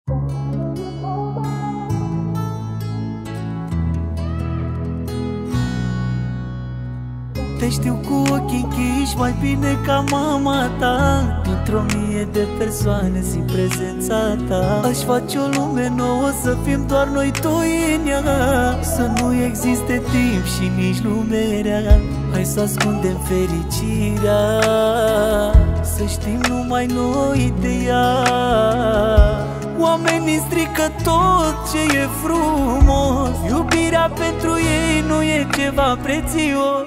Te știu cu ochii închiși mai bine ca mama ta. Dintr-o mie de persoane simt prezența ta. Aș face o lume nouă să fim doar noi doi în ea. Să nu existe timp și nici lume rea. Hai să ascundem fericirea, să știm numai noi de ea. Oamenii strică tot ce e frumos. Iubirea pentru ei nu e ceva prețios.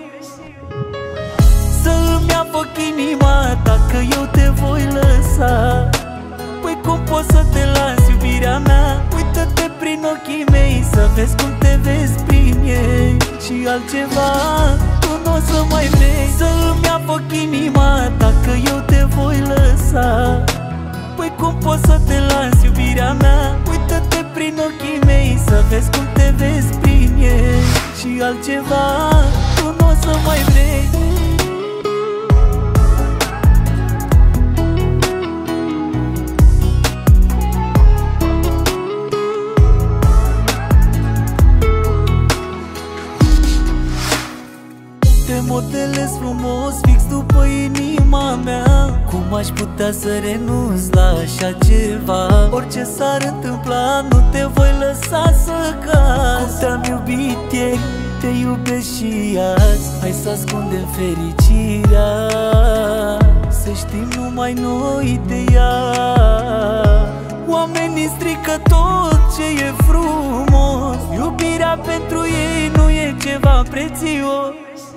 Să-mi ia foc inima dacă eu te voi lăsa. Păi cum pot să te las, iubirea mea? Uită-te prin ochii mei să vezi cum te vezi prin ei. Și altceva tu n-o să mai vrei. Să-mi ia foc inima dacă eu te voi lăsa. Păi cum pot să te las, iubirea mea? Uită-te prin ochii mei să vezi cum te vezi prin ei. Și altceva tu n-o să mai vrei. Te modelez frumos, fix după inima mea. Cum aș putea să renunț la așa ceva? Orice s-ar întâmpla, nu te voi lăsa să cazi. Cum te-am iubit ieri, te iubesc și azi. Hai să ascundem fericirea, să știm numai noi de ea. Oamenii strică tot ce e frumos. Iubirea pentru ei nu e ceva prețios.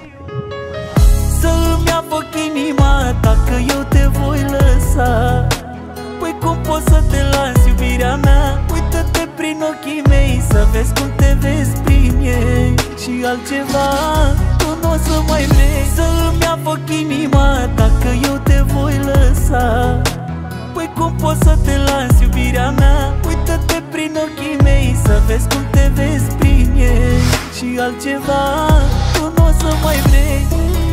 Să-mi ia foc inima dacă eu te voi lăsa. Păi cum pot să te las, iubirea mea? Uită-te prin ochii mei să vezi cum te vezi prin ei. Și altceva tu n-o să mai vrei. Să-mi ia foc inima dacă eu te voi lăsa. Păi cum pot să te las, iubirea mea? Uită-te prin ochii mei să vezi cum te vezi prin ei. Și altceva tu n-o să mai vrei.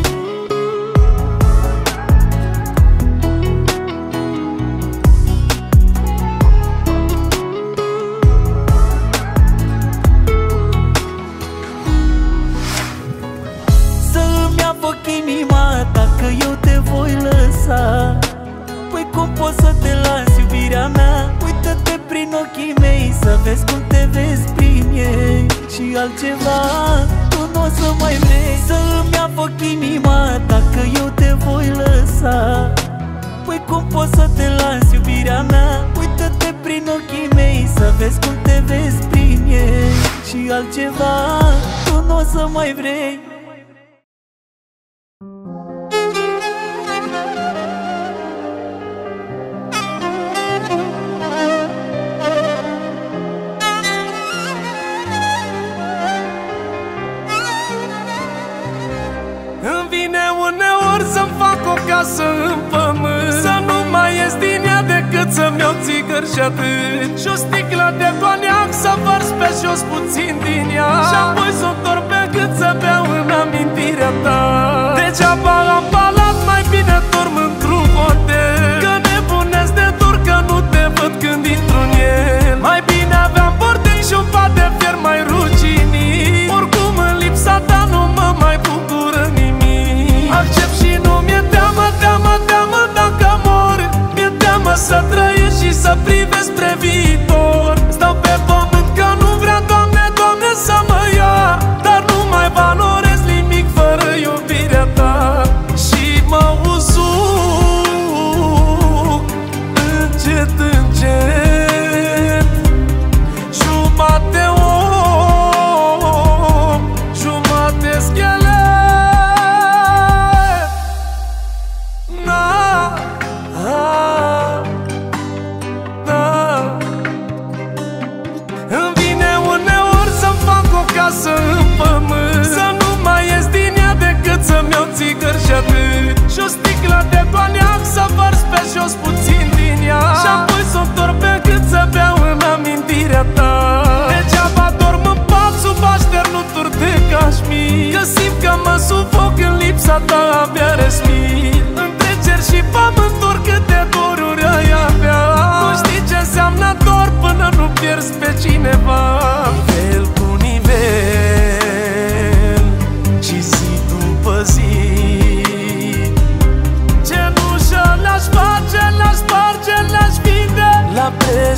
Dacă eu te voi lăsa. Păi cum pot să te las, iubirea mea? Uită-te prin ochii mei să vezi cum te vezi prin ei. Și altceva tu n-o să mai vrei. Să-mi ia foc inima dacă eu te voi lăsa. Păi cum pot să te las, iubirea mea? Uită-te prin ochii mei să vezi cum te vezi prin ei. Și altceva tu n-o să mai vrei. Să-mi fac o casă în pământ, să nu mai ies din ea decât să-mi iau țigări și atât. Și o sticlă de coniac să vărs pe jos puțin din ea. Și apoi să-o întorc pe gât să beau în amintirea ta. Degeaba am palat, mai bine dorm într-un hotel. Că nebunesc de dor că nu te văd când intru în el. Mai bine aveam bordei și un pat de fier mai ruginit. Oricum în lipsa ta nu mă mai bucură nimic. Accept și nu mi-e teamă, teamă, teamă dacă mor. Mi-e teamă să trăiesc și să privesc spre viitor. Stau pe pământ că nu vrea, Doamne, Doamne, să mă ia. Dar nu mai valorez nimic fără iubirea ta. Și mă usuc încet, încet. Jumate om, jumate schelet. Îmi vine uneori să-mi fac o casă în pământ, să nu mai ies din ea decât să-mi iau țigări și atât. Și o sticlă de coniac să vărs pe jos puțin din ea. Și apoi să-o întorc pe gât să beau în amintirea ta. Degeaba dorm în pat sub așternuturi de cașmir, că simt că mă sufoc în lipsa ta, abia respir. Între cer și pământ oricâte doruri ai avea. Nu știi ce înseamnă dor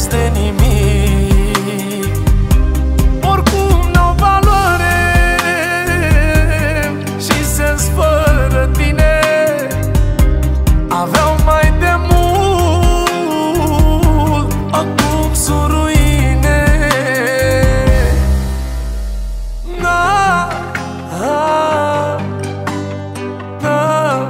este nimic. Oricum n-au valoare și sens fără tine. Aveau mai de mult, acum sunt ruine. Na, na.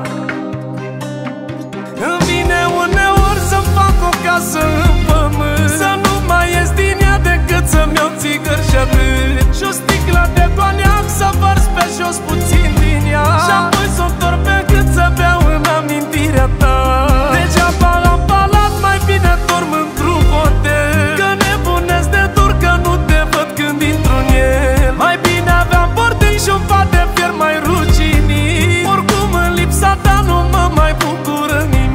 Îmi vine uneori să-mi fac o casă în pământ, să nu mai ies din ea decât să-mi iau țigări și atât, și o sticlă de coniac să vărs pe jos puțin din ea, și apoi s-o întorc pe gât să beau în amintirea ta. Degeaba am palat, mai bine dorm într-un hotel, că nebunesc de dur că nu te văd când intru în el. Mai bine aveam bordei și un pat de fier mai ruginit, oricum în lipsa ta nu mă mai bucură nimic.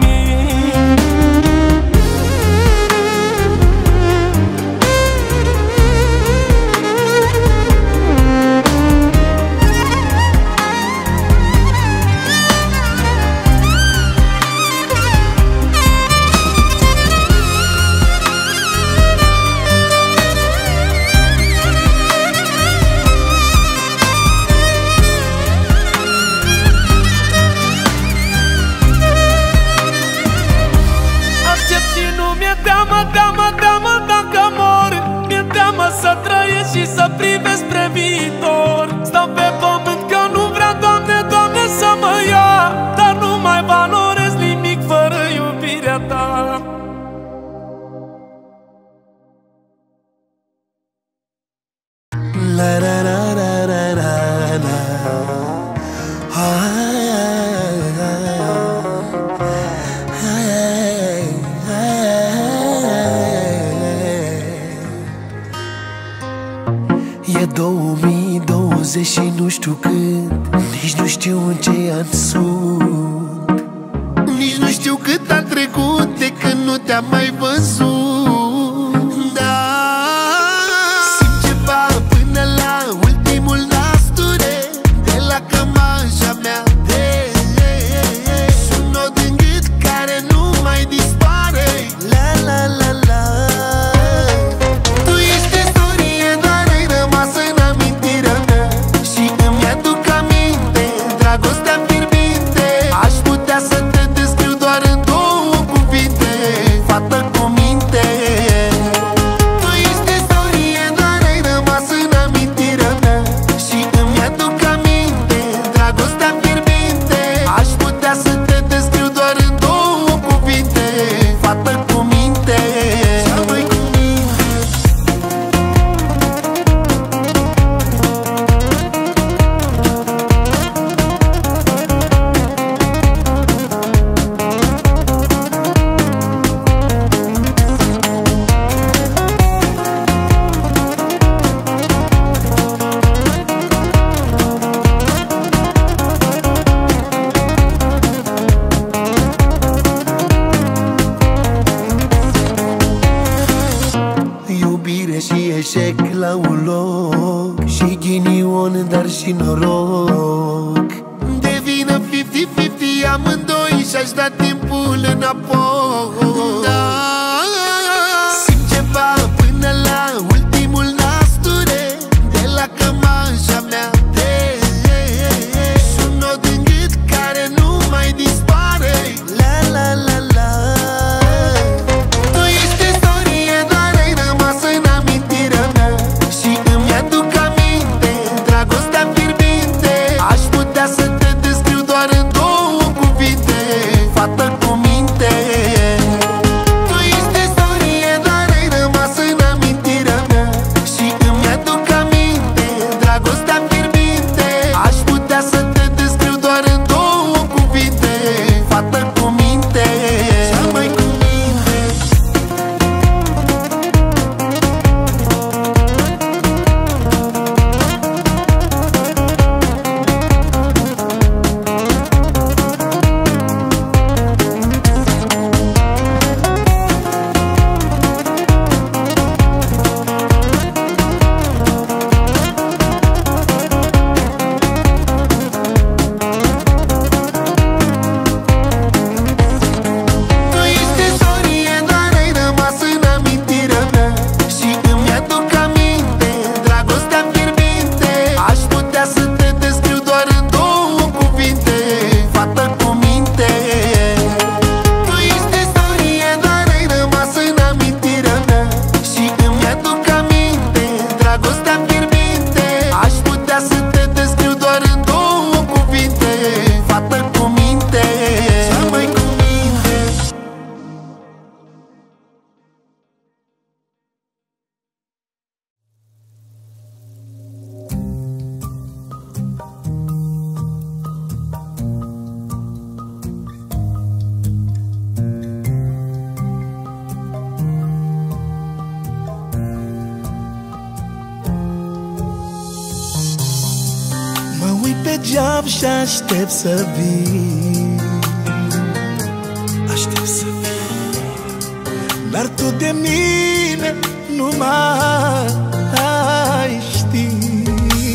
Teamă dacă mor, mi-e teamă să trăiesc și să privesc spre viitor. Stau pe pământ că nu vrea, Doamne, Doamne, să mă ia, dar nu mai valorez nimic fără iubirea ta. La la la la la la la. E 2020 și nu știu când, nici nu știu în ce an sunt, nici nu știu cât a trecut de când nu te-am mai văzut. Da, simt ceva până la ultimul nasture, de la cămașa mea. Sunt o din gât care nu mai dispare. La la la la. Tu ești istorie, dar ai rămas în amintirea mea, și îmi aduc aminte dragostea fierbinte. Aș putea să te descriu doar în două cuvinte: fată cu minte. Tu ești istorie, dar ai rămas în amintirea mea, și îmi aduc aminte dragostea fierbinte. Aș putea să te descriu doar în două cuvinte: fată cu minte. Cea mai cu minte. Iubire și eșec la un loc, și ghinion, dar și noroc. Devină 50-50 amândoi și-aș da timpul înapoi. Da, simt ceva până la ultimul nasture, de la cămașa mea. Sunt o din gât care nu mai dispare. La la la la. Tu ești istorie, dar ai rămas în amintirea mea, și îmi aduc aminte dragostea fierbinte. Aș putea să te descriu doar în două cuvinte: fată cu minte. geam și aștept să vii. Aștept să vii, dar tu de mine nu mai știi.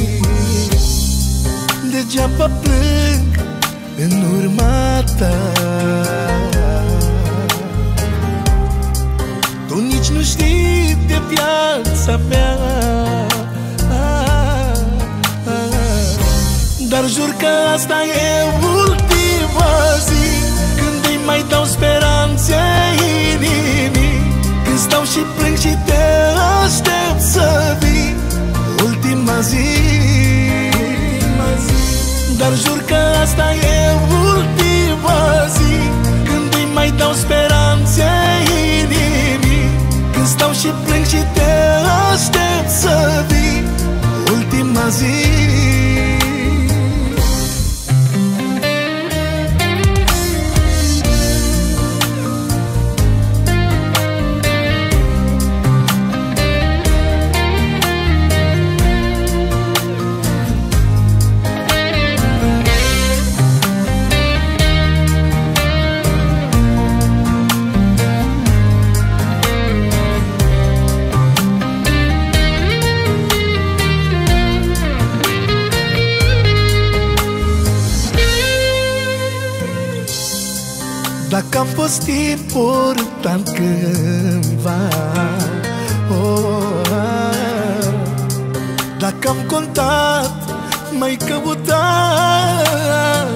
Degeaba plâng în urma ta, tu nici nu știi de viața mea. Dar jur că asta e ultima zi când îi mai dau speranțe inimii, când stau și plâng și te aștept să vii. Ultima zi, dar jur că asta e ultima zi când îi mai dau speranțe inimii, când stau și plâng și te aștept să vii. Ultima zi. Dacă am fost important cândva, dacă am contat, m-ai căutat,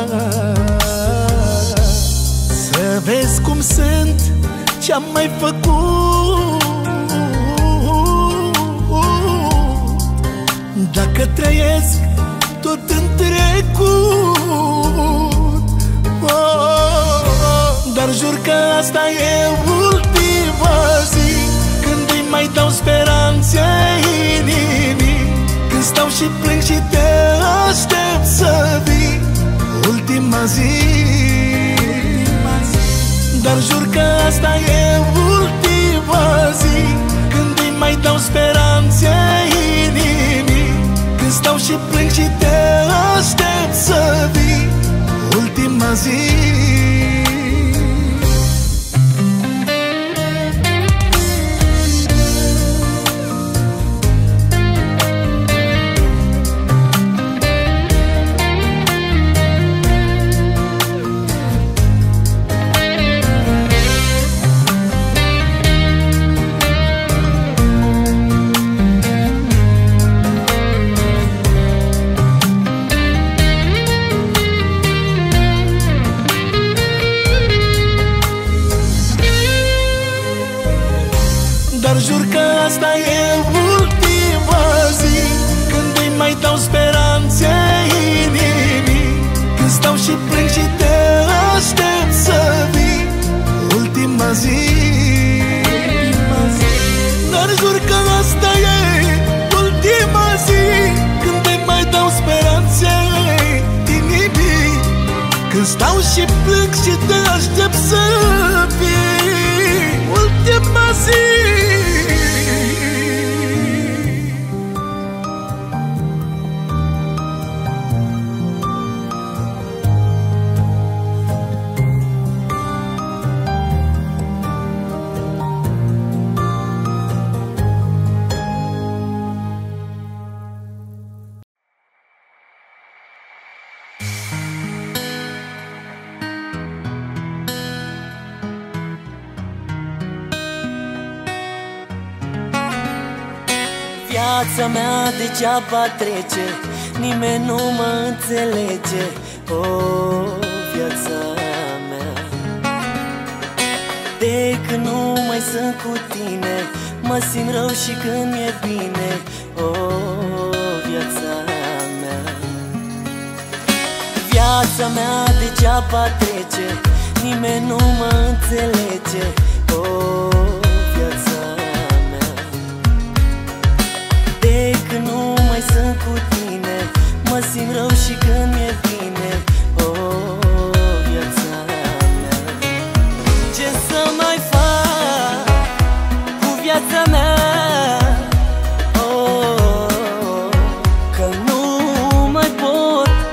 să vezi cum sunt, ce-am mai făcut. Dacă trăiesc tot în trecut, dar jur că asta e ultima zi când îi mai dau speranțe inimii, când stau și plâng și te aștept să vii. Ultima zi, dar jur că asta e ultima zi când îi mai dau speranțe inimii, când stau și plâng și te aștept să vii. Ultima zi. Dar jur că asta e ultima zi când îi mai dau speranțe inimii, când stau și plâng și te aștept să vii. Ultima zi, dar jur că asta e ultima zi când îi mai dau speranțe inimii, când stau și plâng și te aștept să vii. Ultima zi. Viața mea degeaba trece, nimeni nu mă înțelege. O, viața mea, de când nu mai sunt cu tine, mă simt rău și când mi-e bine. O, viața mea, viața mea degeaba trece, nimeni nu mă înțelege. O, viața mea, de când nu mai sunt cu tine, mă simt rău și când mi-e bine. O, viața mea, ce să mai fac cu viața mea? Oh, că nu mai pot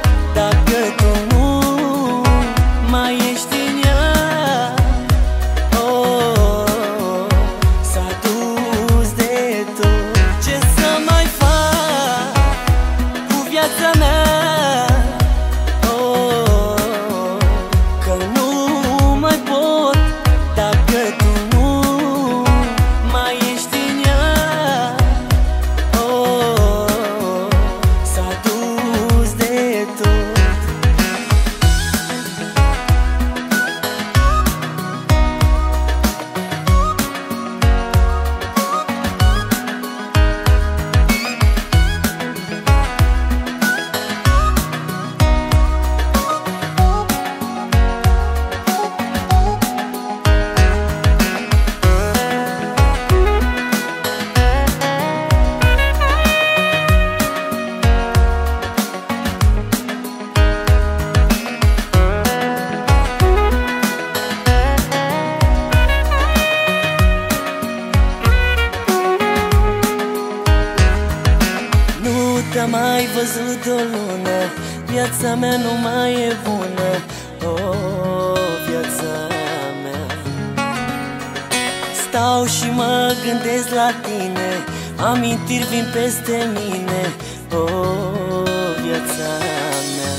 te-am mai văzut de o lună, viața mea nu mai e bună. Oh, viața mea. Stau și mă gândesc la tine, amintiri vin peste mine. Oh, viața mea.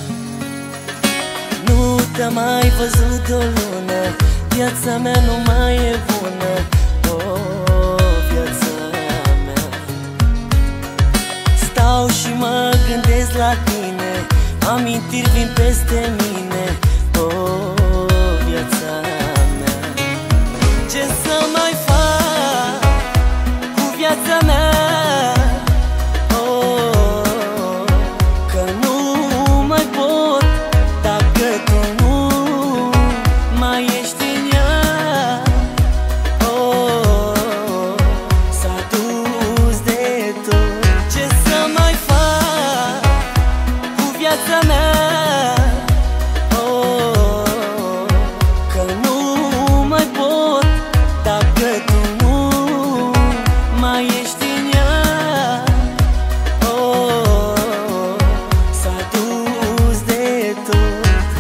Nu te-am mai văzut de o lună, viața mea nu mai e bună. Oh, viața mea. Stau și mă gândesc la tine, amintiri vin peste mine. Oh, viața mea. Ce să mai fac cu viața mea? Oh, că nu mai pot dacă tu nu mai ești în ea. Oh, s-a dus de tot. Ce să mai fac cu viața mea? Oh, că nu mai pot dacă tu nu mai ești în ea. Oh, s-a dus de tot.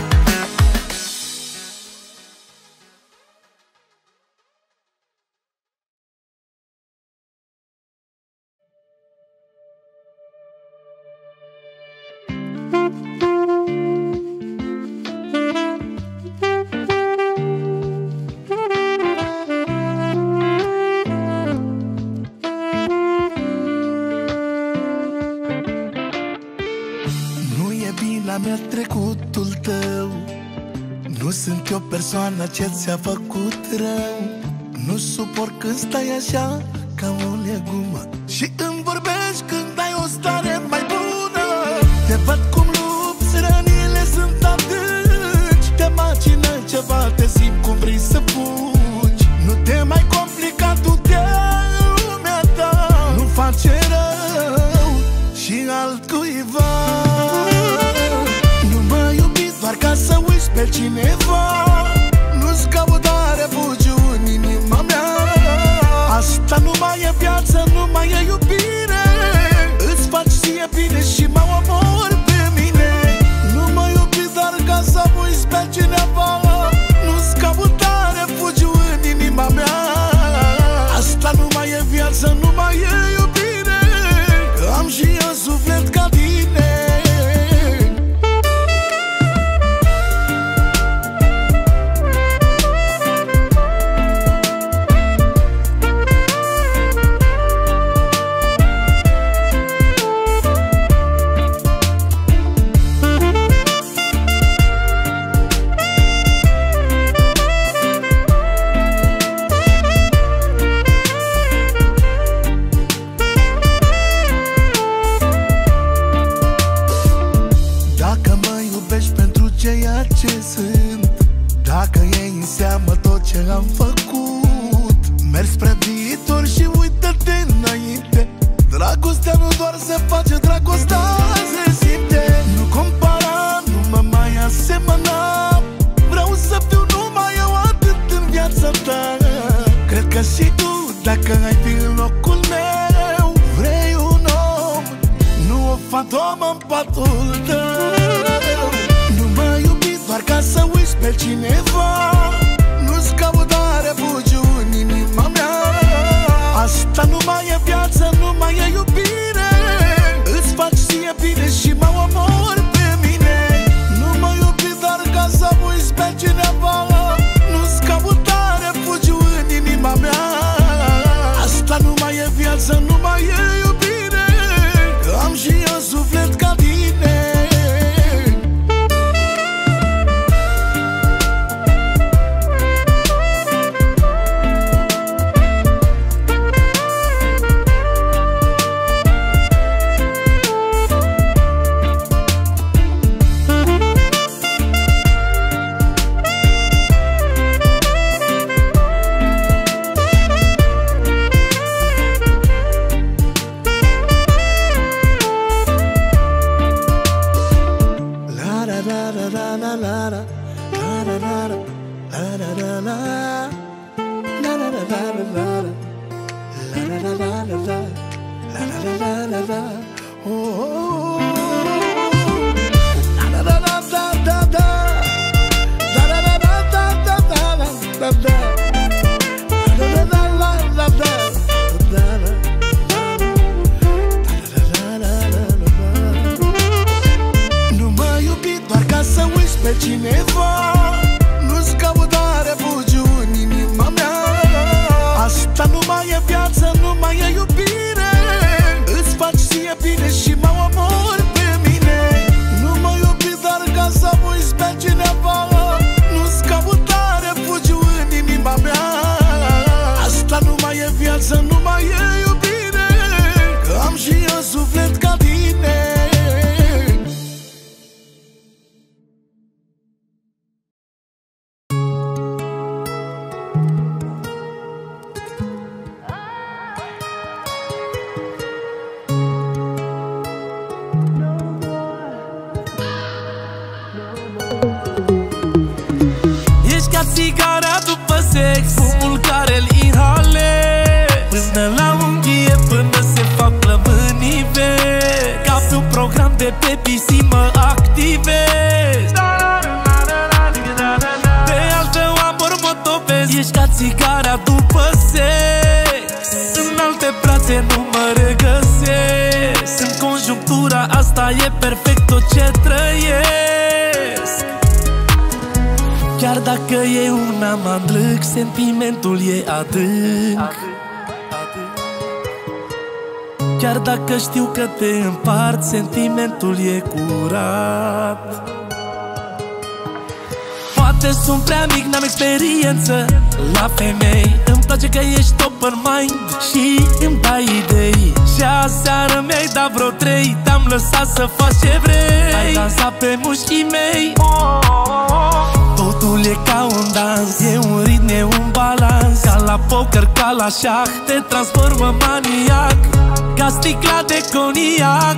Nu e bine mea trecutul tău, nu sunt eu persoana ce ți-a făcut rău. Nu suport când stai așa ca o legumă și îmi vorbești când ai o stare mai bună. Te văd cum lupți, rănile sunt adânci, te macină ceva, te simt cum vrei să fugi. Nu te mai complica, du-te în lumea ta, nu face rău și altcuiva. Nu mă iubi doar ca să uiți pe cineva, nu-ți cauta refugiu în inima mea. Asta nu mai e viață, nu mai e iubire, îți faci ție bine și mă omori pe mine. Nu mă iubi doar ca să uiți pe cineva, nu-ți cauta refugiu în inima mea. Asta nu mai e viață, nu mai e iubire, că am și eu suflet ca tine. Dacă mă iubești pentru ceea ce sunt, dacă iei în seamă tot ce am făcut, mergi spre viitor și uită-te înainte. Dragostea nu doar se face, dragostea se simte. Nu compara, nu mă mai asemăna, vreau să fiu numai eu atât în viața ta. Cred că și tu, dacă ai fi în locul meu, vrei un om, nu o fantomă în patul tău. Nu mă iubi doar ca să uiți pe cineva, nu-ți cauta refugiu în inima mea. Asta nu mai e viață, nu mai e iubire, îți faci ție bine și mă omori pe mine. Nu mă iubi doar ca să uiți pe cineva, nu-ți cauta refugiu în inima mea. Asta nu mai e viață, nu mai e iubire, că am și eu suflet ca tine. nu mai e iubire. Îți faci ție bine și mă omori pe mine. Nu mă iubi doar ca să uiți pe cineva. Nu-ți căuta refugiu în inima mea. Asta nu mai e viață, nu mai e iubire, că am și eu suflet ca tine. Țigara după sex, fumul care-l inhalezi, până la unghie, până se fac plămânii vezi. Ca pe un program de pe PC mă activezi. De altă amor mă topesc. Ești ca țigara după sex, în alte brațe nu mă regăsesc. În conjunctura asta e perfect tot ce trăiesc. Chiar dacă e un amandlâc, sentimentul e adânc. Chiar dacă știu că te împart, sentimentul e curat. Poate sunt prea mic, n-am experiență la femei. Îmi place că ești open mind și îmi dai idei. Și aseară mi-ai dat vreo 3, te-am lăsat să faci ce vrei. Ai dansat pe mușchii mei. Totul e ca un dans, e un ritm, e un balans. Ca la poker, ca la șah, te transformă maniac, ca sticla de coniac.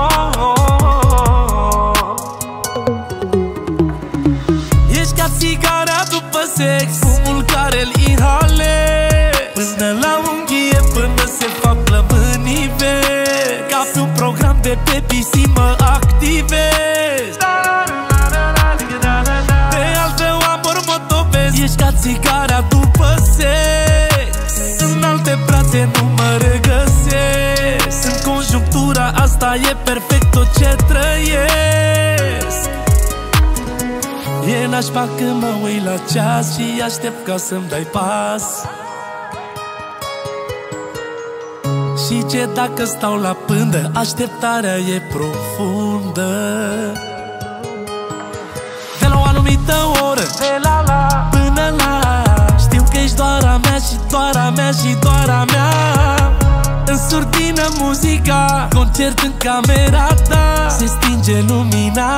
Ești ca țigara după sex, fumul care-l inhalezi, până la unghie, până se fac plămânii vezi. Ca pe un program de pe PC mă activezi. Ești ca țigara după sex, în alte brațe nu mă regăsesc. În conjunctura asta e perfect tot ce trăiesc. E nașpa când mă uit la ceas și aștept ca să-mi dai pas. Și ce dacă stau la pândă, așteptarea e profundă. De la o anumită oră, de la la până la, știu că ești doar a mea și doar a mea și doar a mea. În surdină muzica, concert în camera ta, se stinge lumina.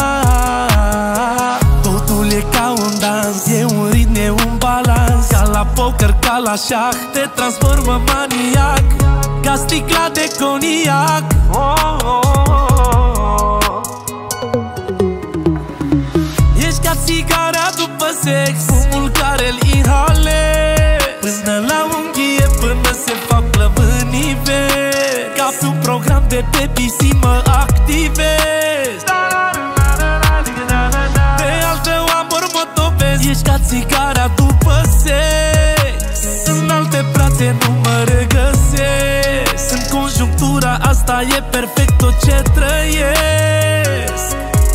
Totul e ca un dans, e un ritm, e un balans. Ca la poker, ca la șah, te transformă maniac, ca sticla de coniac. Ești ca țigara după sex, fumul care-l inhalezi, până la unghie, până se fac plămânii vezi. Ca pe un program de pe PC mă activezi. De altă amor mă topesc. Ești ca țigara după sex, în alte brațe nu mă regăsesc. În conjunctura asta e perfect tot ce trăiesc.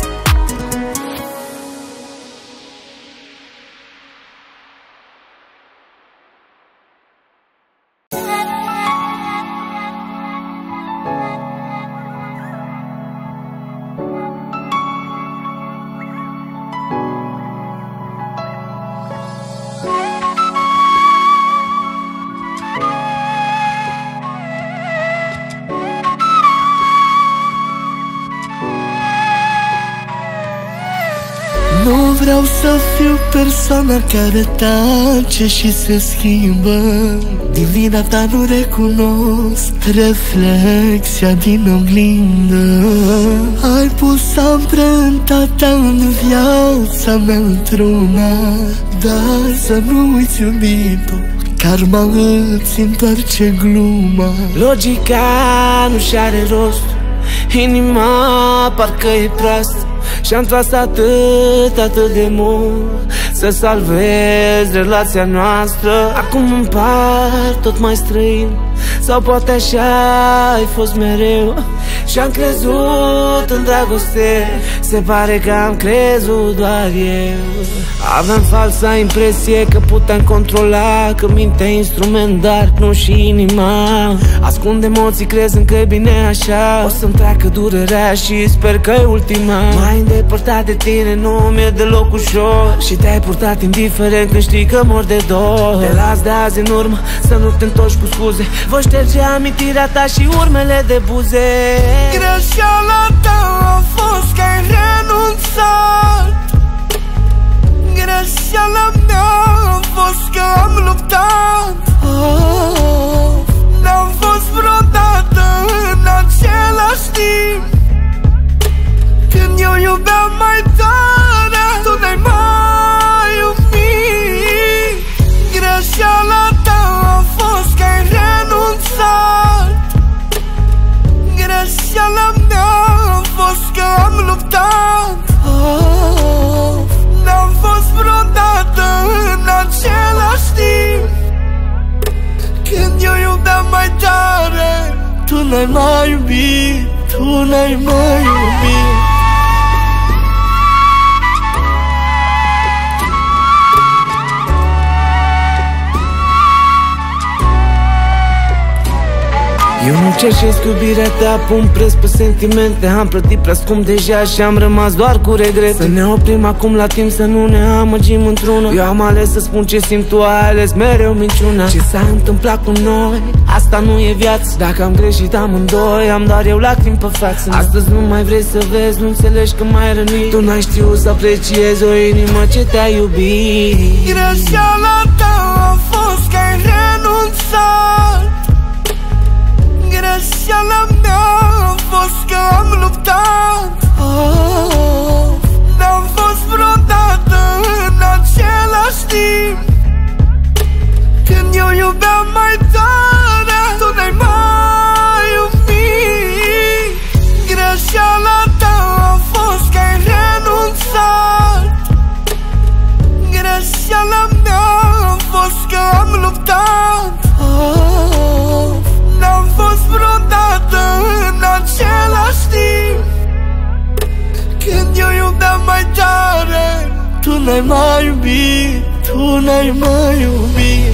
Nu vreau să fiu persoana care tace și se schimbă. Din vina ta nu recunosc reflexia din oglindă. Ai pus amprenta ta în viața mea într-una, dar să nu uiți iubitul, karma îți întoarce gluma. Logica nu-și are rost, inima parcă e proastă, și-am tras atât de mult să salvez relația noastră. Acum îmi par tot mai străin, sau poate așa ai fost mereu. Și-am crezut în dragoste, se pare că am crezut doar eu. Aveam falsa impresie că puteam controla, că mintea e instrument, dar nu și inima. Ascund emoții crezând că e bine așa. O să-mi treacă durerea și sper că e ultima. Mai îndepărtat de tine nu mi-e deloc ușor, și te-ai purtat indiferent când știi că mor de dor. Te las de azi în urmă, să nu te întorci cu scuze. Voi șterge amintirea ta și urmele de buze. Greșeala ta a fost că ai renunțat. Greșeala mea a fost că am luptat. N-am fost vreodată în același timp. Când eu iubeam mai tare, tu n-ai mai iubit. Greșeala ta a fost că ai renunțat. Greșeala mea a fost că am luptat. N-am fost vreodată în același timp. Când eu iubeam mai tare, tu n-ai mai iubit, tu n-ai mai iubit. Eu nu cerșesc iubirea ta, pun preț pe sentimente. Am plătit prea scump deja și am rămas doar cu regrete. Să ne oprim acum la timp, să nu ne amăgim într-una. Eu am ales să spun ce simt, tu ai ales mereu minciuna. Ce s-a întâmplat cu noi, asta nu e viață. Dacă am greșit amândoi, am doar eu lacrimi pe față. Astăzi nu mai vrei să vezi, nu înțelegi că m-ai rănit. Tu n-ai știut să apreciezi o inimă ce te-a iubit. Greșeala ta a fost că ai renunțat. Greșeala mea a fost că am luptat. N-am fost vreodată în același timp. Când eu iubeam mai tare, tu n-ai mai iubit. Greșeala ta a fost că ai renunțat. Greșeala mea a fost că am luptat. N-am fost vreodată în același timp. Când eu iubeam mai tare, tu n-ai mai iubit, tu n-ai mai iubit.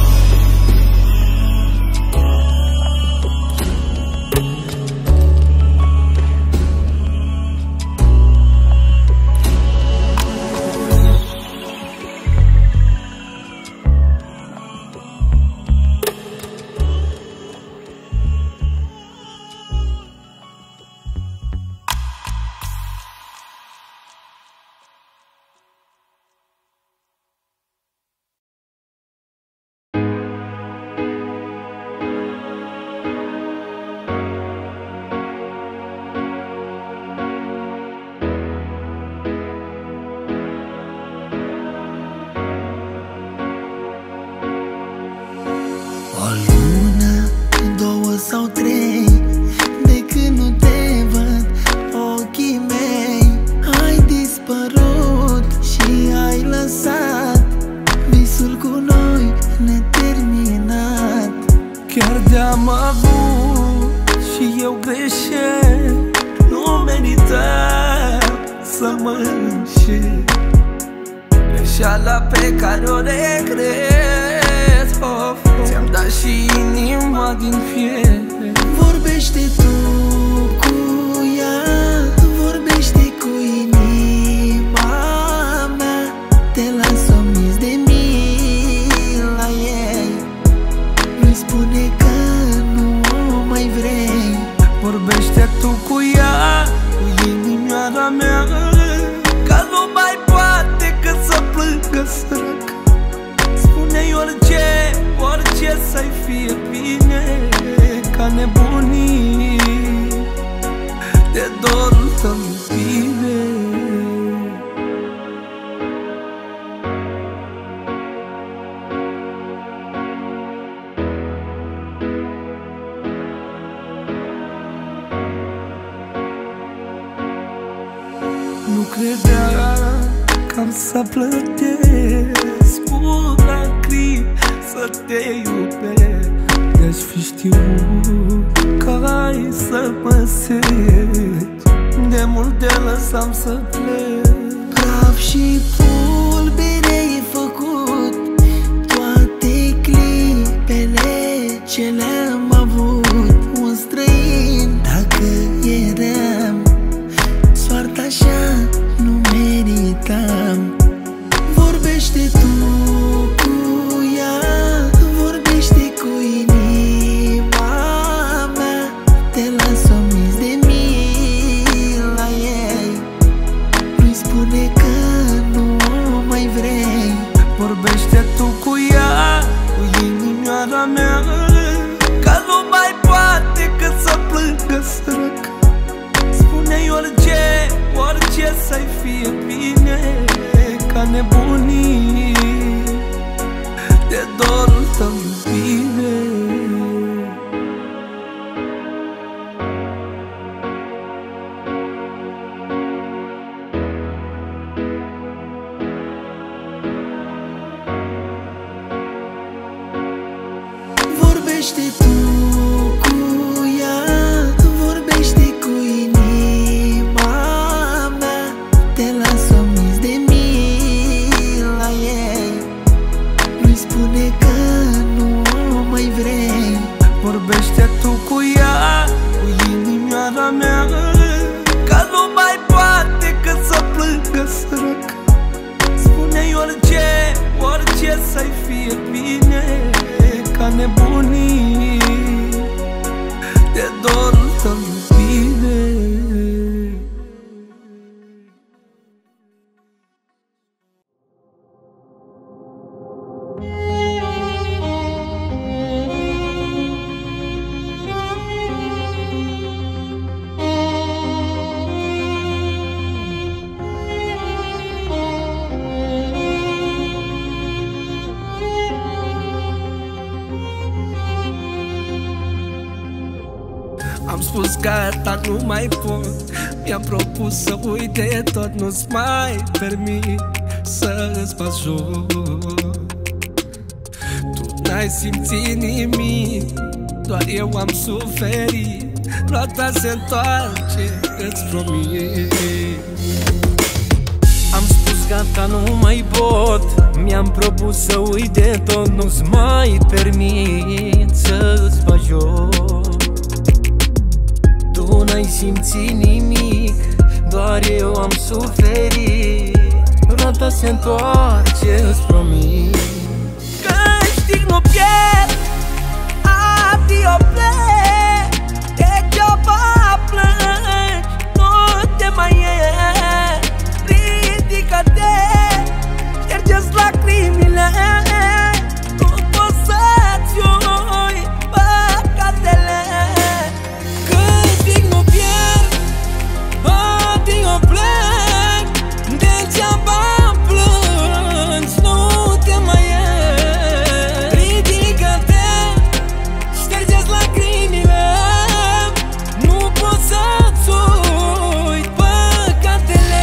Sau trei, de când nu te văd, ochii mei ai dispărut și ai lăsat visul cu noi neterminat. Chiar de-am avut și eu greșesc, nu meritam să mă înșel. Greșeala pe care o regret, ți-am dat și inima din fier. Vorbește tu cu ea, vorbește cu inima mea. Te las omis de mila ei. Nu-i spune că nu o mai vrei. Vorbește tu cu ea, cu inimioara mea, că nu mai poate că să plângă sărac. Spune-i orice să-i fie bine, ca nebunii de dorul tău iubire. Nu credea că am să plătesc cu lacrimi să te iubesc. De-aș fi știut că ai să mă seti, de mult te lăsam să plec. Praf și pulberi cu ea, cu inimioara mea, că nu mai poate cât să plângă sărac. Spune-i orice, orice să-i fie bine, ca nebunii de dorul tău, iubire. Am spus gata, nu mai pot. Mi-am propus să uit de tot. Nu-ți mai permit să-ți faci joc. Tu n-ai simțit nimic, doar eu am suferit. Roata se întoarce, îți promit. Am spus gata, nu mai pot. Mi-am propus să uit de tot. Nu-ți mai permit să-ți faci joc. Tu n-ai simțit nimic, doar eu am suferit. Roata se întoarce, îți promit. Câștig nu pierd, adio plec. Degeaba plângi, nu te mai iert. Ridică-te, șterge-ți lacrimile. Nu pot să-ți ui păcatele. Câștig nu pierd, adio plec. Degeaba plângi, nu te mai iert. Ridică-te, șterge-ți lacrimile. Nu pot să-ți uit păcatele.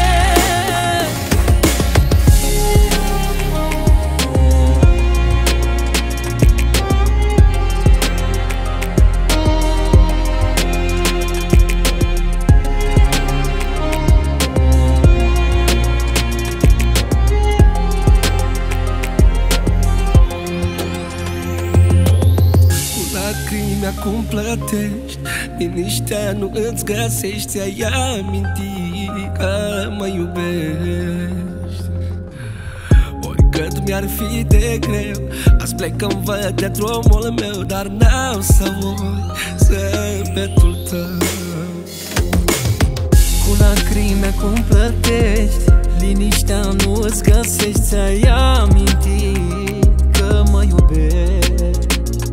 Cu lacrimi acum plătești, liniștea nu îți găsești. Ai amintit că mă iubești. Oricât mi-ar fi de greu, azi plec când văd de drumul meu, dar n-am să uit zâmbetul tău. Cu lacrimi acum plătești, liniștea nu îți găsești. Ți-ai amintit că mă iubești.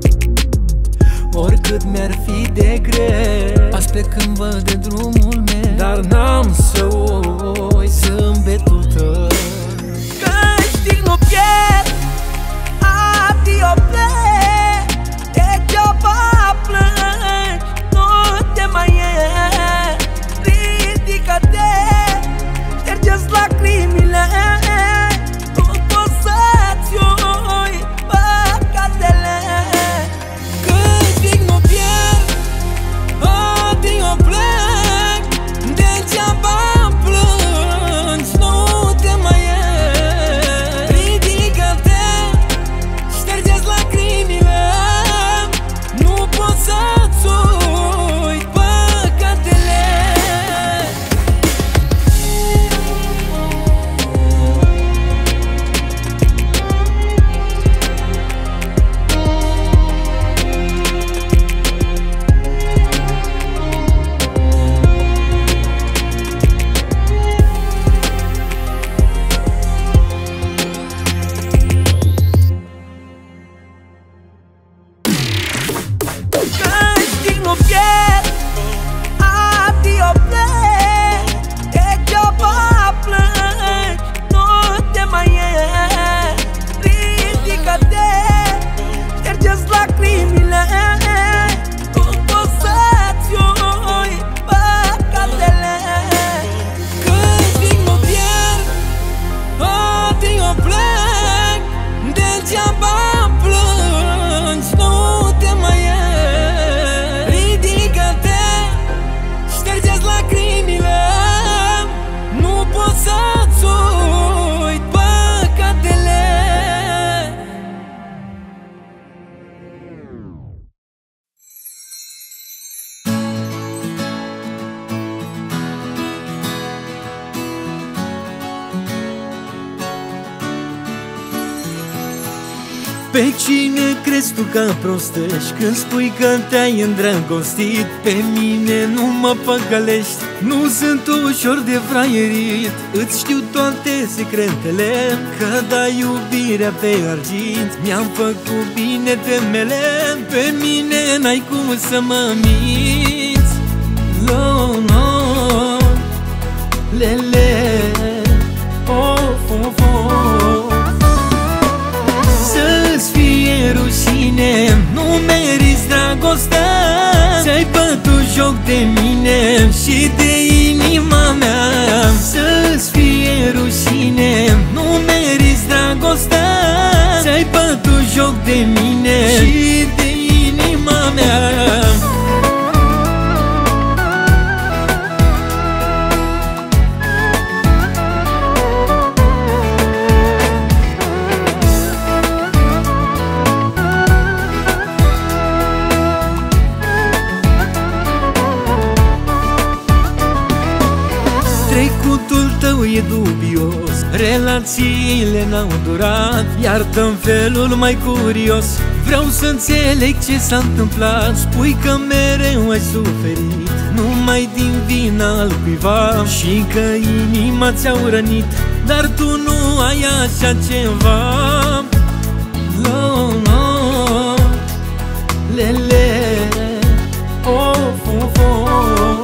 Oricât mi-ar fi de greu, azi plec când văd de drumul meu, dar n-am să uit zâmbetul tău. Câștig nu pierd, adio plec. Degeaba plângi, nu te mai iert. Ridică-te, șterge-ți lacrimile. Nu pot să-ți ui păcatele. Câștig nu pierd, adio plec. Pe cine crezi tu că prostești când spui că te-ai îndrăgostit? Pe mine nu mă păcălești, nu sunt ușor de fraierit. Îți știu toate secretele, că dai iubirea pe argint. Mi-am făcut bine temele, pe mine n-ai cum să mă minți. No, no, lele, of, of, of. Să-ți fie rușine, nu meriți dragostea. Ți-ai bătut joc de mine și de inima mea. Să-ți fie rușine, nu meriți dragostea. Ți-ai bătut joc de mine și de inima mea. Trecutul tău e dubios, relațiile n-au durat. Iartă-mi felul mai curios, vreau să înțeleg ce s-a întâmplat. Spui că mereu ai suferit, numai din vina al cuiva, și că inima ți-au rănit, dar tu nu ai așa ceva. No, no, lele, of, of, of.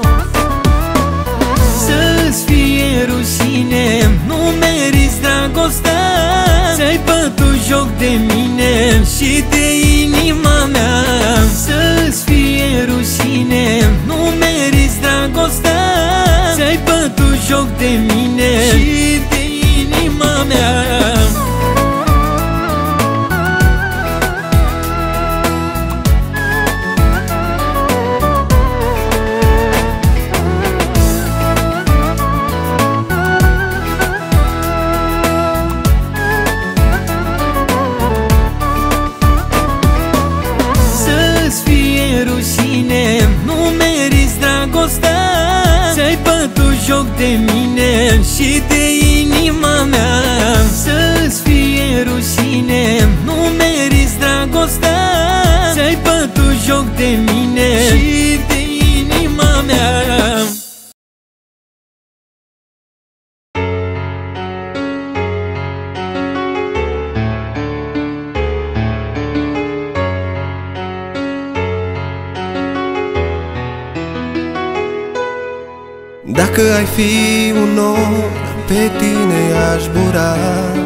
Să-ți fie rușine, nu meriți dragostea. Ți-ai bătut joc de mine și de inima mea. Să-ți fie rușine, nu meriți dragostea. Ți-ai bătut joc de mine și de inima mea. Nu meriți dragostea. Ți-ai bătut joc de mine și de inima mea. Să-ți fie rușine, nu meriți dragostea. Ți-ai bătut joc de mine și de inima mea. Dacă ai fi un nor, pe tine aș bura.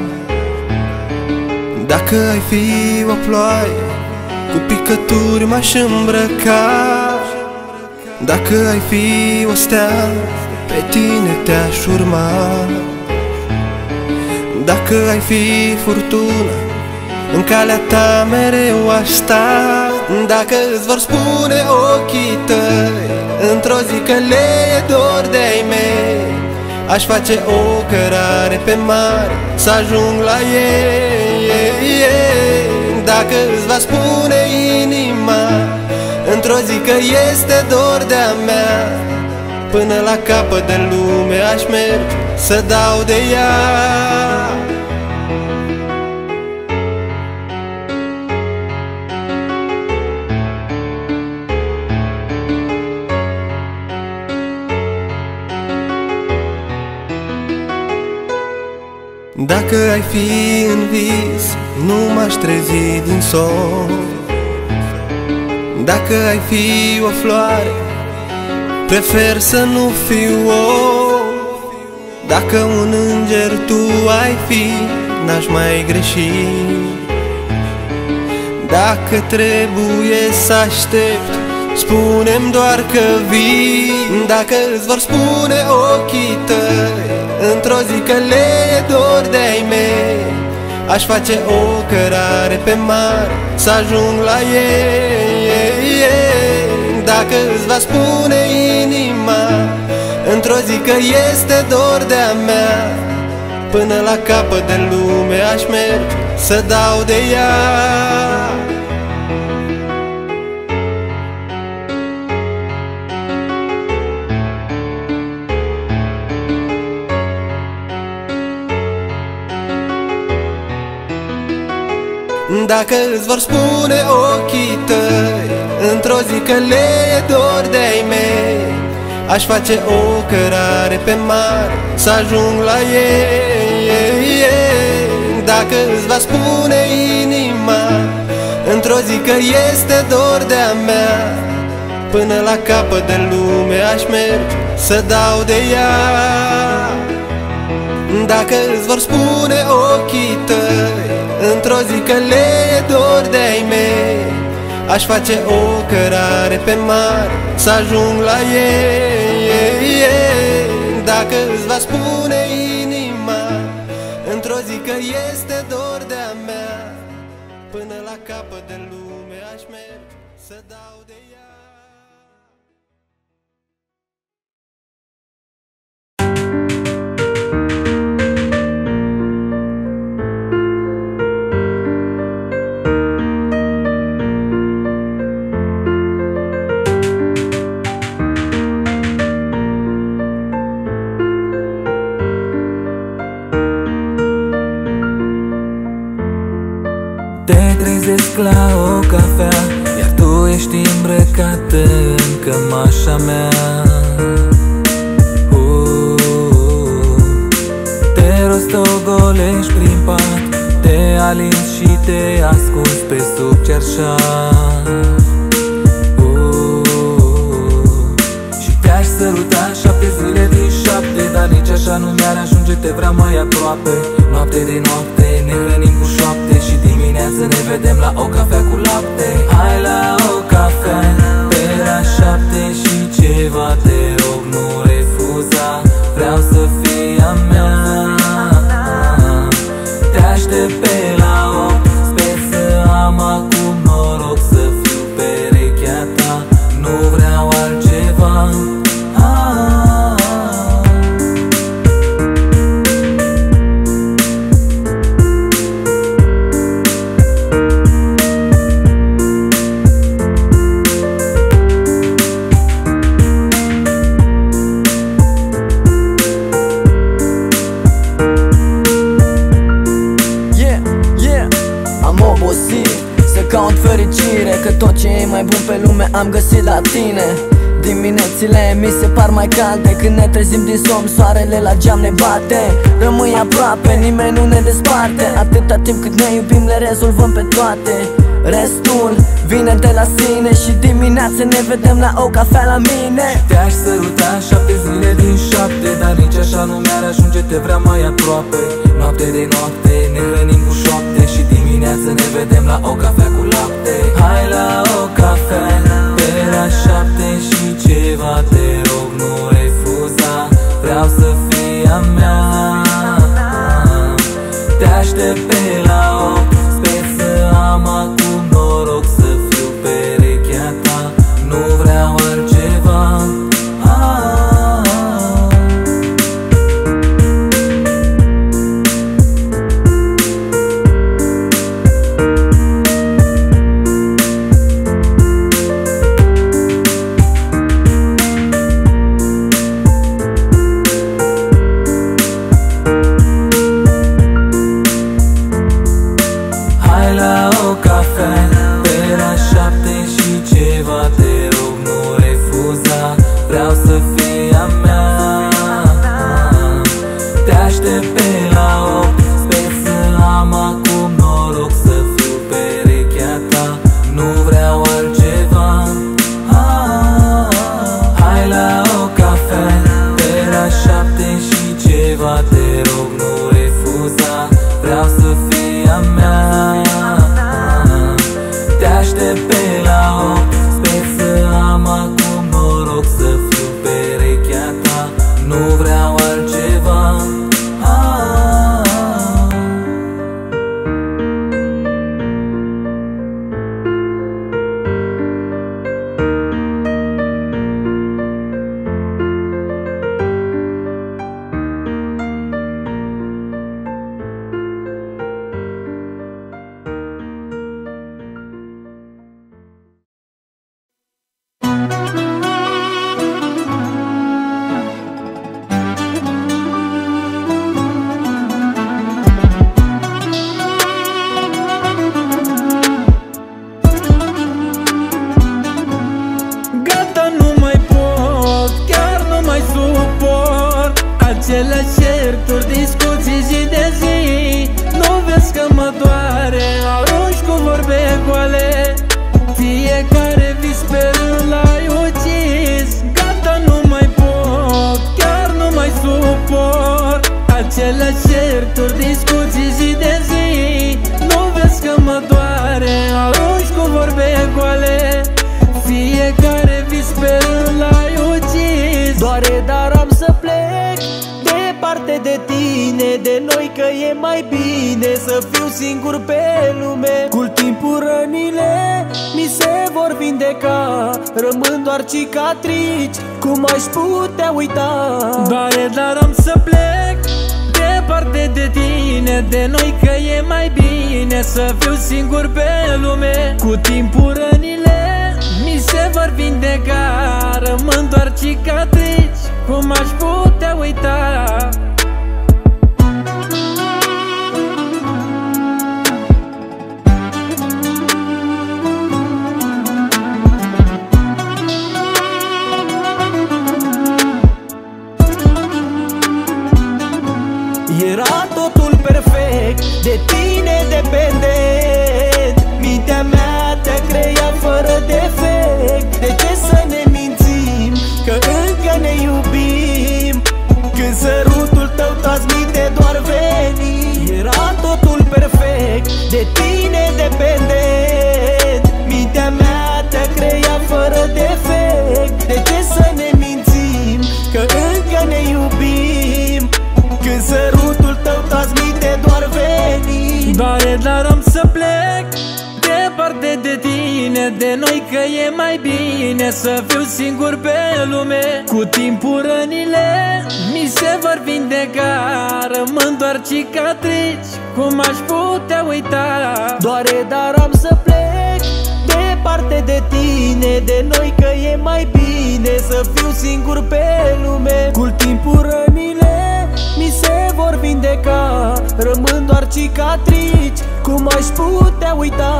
Dacă ai fi o ploaie, cu picături m-aș îmbrăca. Dacă ai fi o stea, pe tine te-aș urma. Dacă ai fi furtună, în calea ta mereu aș sta. Dacă îți vor spune ochii tăi într-o zi că le e dor de-ai mei, aș face o cărare pe mare să ajung la ei. Dacă îți va spune inima într-o zi că este dor de-a mea, până la capăt de lume aș merge să dau de ea. Dacă ai fi în vis, nu m-aș trezi din somn. Dacă ai fi o floare, prefer să nu fiu om. Dacă un înger tu ai fi, n-aș mai greși. Dacă trebuie să aștept, spune-mi doar că vii. Dacă îți vor spune ochii tăi într-o zi că le e dor de-ai mei, aș face o cărare pe mare să ajung la ei. Dacă îți va spune inima într-o zi că este dor de-a mea, până la capăt de lume aș merge să dau de ea. Dacă îți vor spune ochii tăi într-o zi că le e dor de-ai mei, aș face o cărare pe mare să ajung la ei. Dacă îți va spune inima într-o zi că este dor de-a mea, până la capăt de lume aș merge să dau de ea. Dacă îți vor spune ochii tăi într-o zi că le e dor de-ai mei, aș face o cărare pe mare să ajung la ei. Dacă îți va spune inima într-o zi că este dor de-a mea, până la capăt de lume aș merge să dau de ea. La o cafea, iar tu ești îmbrăcată în cămașa mea. Te rostogolești prin pat, te alinzi și te ascunzi pe sub cerșat. Și te-aș săruta 7 zile din 7, dar nici așa nu mi-ar ajunge, te vreau mai aproape. Noapte de noapte ne hrănim cu șoapte și dimineața ne vedem la o cafea cu lapte. Hai la o cafea pe la 7 și ceva, te rog nu refuza, vreau să fii a mea. Te aștept pe la 8, sper să am acum noroc să fiu perechea ta, nu vreau altceva. Caut fericire, că tot ce e mai bun pe lume am găsit la tine. Diminețile mi se par mai calde, când ne trezim din somn, soarele la geam ne bate. Rămâi aproape, nimeni nu ne desparte, atâta timp cât ne iubim le rezolvăm pe toate. Restul vine de la sine și dimineața ne vedem la o cafea la mine. Te-aș săruta 7 zile din 7, dar nici așa nu mi-ar ajunge, te vreau mai aproape. Noapte de noapte ne hrănim cu șoapte și dimineața ne vedem la o cafea cu lapte. Hai la o cafea pe la 7 și ceva, te rog nu refuza, vreau să fii a mea. Te aștept pe la 8, sper să am acum noroc să fiu perechea ta, nu vreau altceva. Aceleași certuri, discuții zi de zi. Nu vezi că mă doare, arunci cu vorbe goale. Fiecare vis pe rând l-ai ucis. Gata, nu mai pot, chiar nu mai suport. Aceleași certuri, discuții zi de zi. Nu vezi că mă doare, arunci cu vorbe goale. Fiecare vis pe rând l-ai ucis. Doare, dar am să plec departe de tine, de noi, că e mai bine să fiu singur pe lume. Cu timpul rănile mi se vor vindeca, rămân doar cicatrici, cum aș putea uita? Doare, dar am să plec departe de tine, de noi, că e mai bine să fiu singur pe lume. Cu timpul rănile mi se vor vindeca, rămân doar cicatrici, cum aș putea uita? Era totul perfect, de tine dependent. Mintea mea te-a creat fără defect. De ce să ne mințim că încă ne iubim, când sărutul tău transmite doar veni? Era totul perfect, de tine dependent. Mintea mea te-a creat fără defect. De ce să ne mințim că încă ne iubim, când sărutul tău transmite doar veni? Doare, dar am să plec departe de tine, de noi, că e mai bine să fiu singur pe lume. Cu timpul rănile mi se vor vindeca, rămân doar cicatrici, cum aș putea uita? Doare, dar am să plec departe de tine, de noi, că e mai bine să fiu singur pe lume. Cu timpul rănile mi se vor vindeca, rămân doar cicatrici, cum aș putea uita?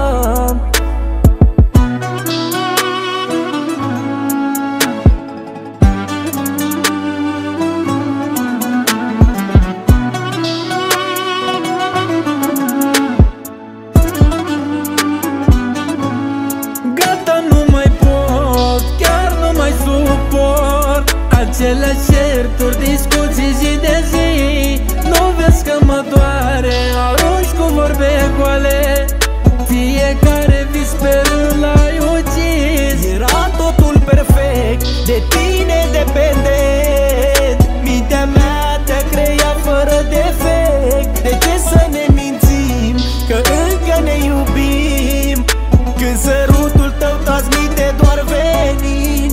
Gata, nu mai pot, chiar nu mai suport. Aceleași certuri, discuții zi de zi. Nu vezi că mă doare, arunci cu vorbe goale. Fiecare vis pe rând l-ai ucis. Era totul perfect, de tine dependent. Mintea mea te-a creat fără defect. De ce să ne mințim că încă ne iubim, când sărutul tău transmite doar venin?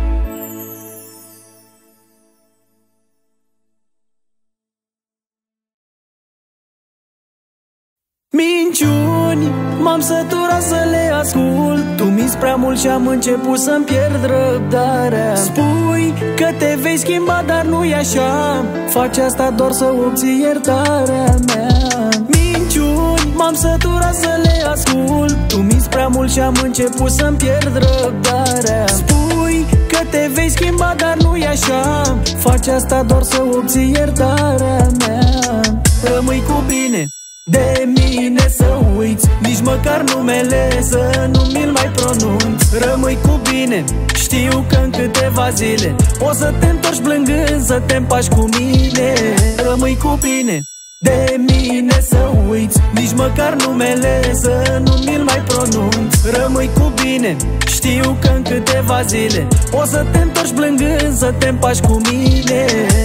Minciuni, m-am săturat să le ascult. Tu mi-s prea mult și am început să-mi pierd răbdarea. Spui că te vei schimba, dar nu-i așa. Faci asta doar să obții iertarea mea. Minciuni, m-am săturat să le ascult. Tu mi-s prea mult și am început să-mi pierd răbdarea. Spui că te vei schimba, dar nu-i așa. Faci asta doar să obții iertarea mea. Rămâi cu bine de mine să uiți, nici măcar numele să nu mi-l mai pronunț. Rămâi cu bine, știu că în câteva zile o să te întorci plângând, să te împaci cu mine. Rămâi cu bine, de mine să uiți, nici măcar numele să nu mi-l mai pronunț. Rămâi cu bine, știu că în câteva zile o să te întorci plângând, să te împaci cu mine.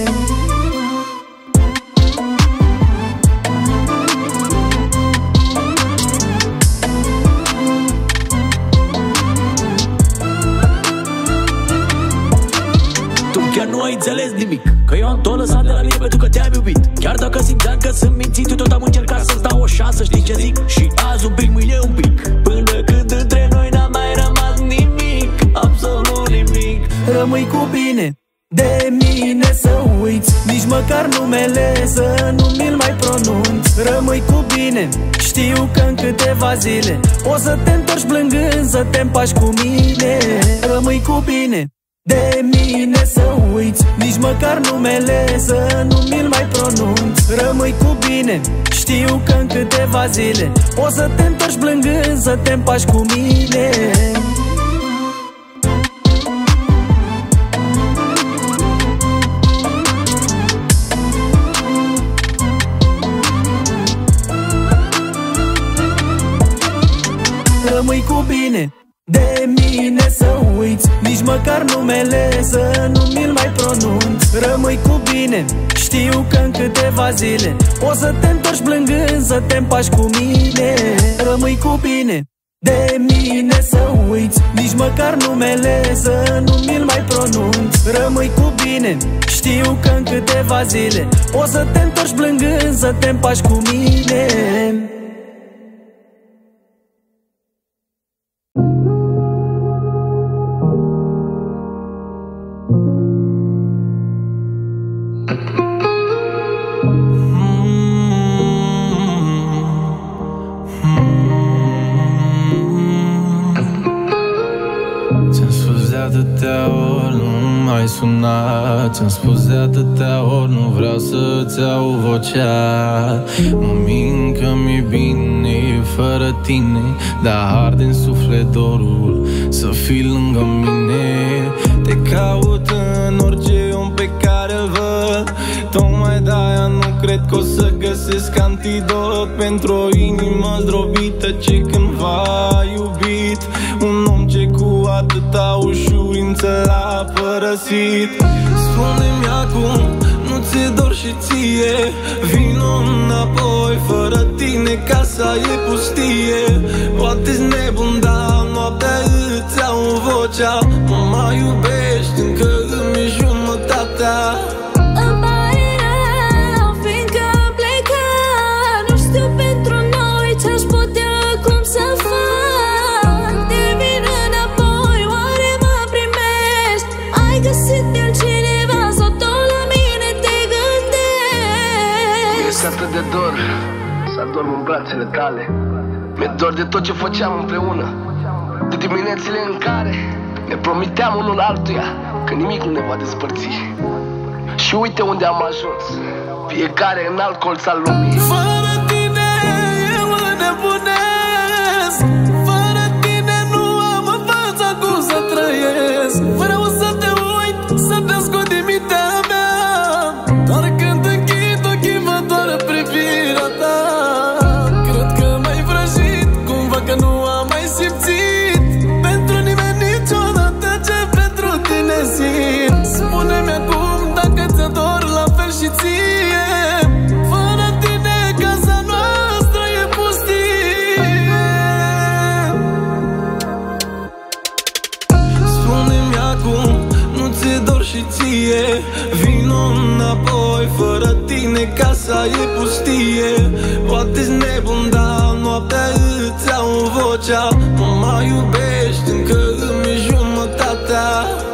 Chiar nu ai înțeles nimic, că eu am tot lăsat de la mine pentru că te-am iubit. Chiar dacă simțeam că sunt mințit, eu tot am încercat să-ți dau o șansă, știi ce zic? Și azi un pic, mâine un pic, până când între noi n-a mai rămas nimic, absolut nimic. Rămâi cu bine, de mine să uiți, nici măcar numele să nu mi-l mai pronunț. Rămâi cu bine, știu că în câteva zile o să te întorci plângând, să te împaci cu mine. Rămâi cu bine, de mine să uiți, nici măcar numele să nu mi-l mai pronunț. Rămâi cu bine, știu că în câteva zile o să te întorci plângând, să te împaci cu mine. Rămâi cu bine, de mine să uiți, nici măcar numele să nu mi-l mai pronunț. Rămâi cu bine, știu că în câteva zile o să te întorci plângând, să te împaci cu mine. Rămâi cu bine, de mine să uiți, nici măcar numele să nu mi-l mai pronunț. Rămâi cu bine, știu că în câteva zile o să te întorci plângând, să te împaci cu mine. Mai sunat, ți-am spus de atâtea ori, nu vreau să-ți au vocea. Mă mint că mi-e bine fără tine, dar arde în suflet dorul să fii lângă mine. Te caut în orice om pe care îl văd, tocmai de-aia nu cred că o să găsesc antidot pentru o inimă zdrobită ce cândva a iubit. Un om ce cu atâta ușurință l-a părăsit. Spune-mi acum, nu ți-e dor și ție? Vino înapoi, fără tine casa e pustie. Poate-s nebun, dar noaptea îți iau vocea. Mă mai iubești, încă îmi e jumătatea. Atât de dor să adorm în brațele tale. Mi-e dor de tot ce făceam împreună, de diminețile în care ne promiteam unul altuia că nimic nu ne va despărți. Și uite unde am ajuns, fiecare în alt colț al lumii. Fără tine eu nebunesc, fără tine nu am în fața cum să trăiesc. Vreau să te uit, să te ascund din mintea mea, doar când închid ochii vă doară privirea ta. Cred că m-ai vrăjit, cumva că nu am mai simțit pentru nimeni niciodată ce pentru tine simt. Spune-mi acum dacă ți-e dor la fel și ție. Fără tine casa noastră e pustie. Spune-mi acum, nu ți-e dor și ție? Vino înapoi, fără tine casa e pustie. Poate-s nebun, dar noaptea îți iau vocea. Mă mai iubești, încă îmi e jumătatea.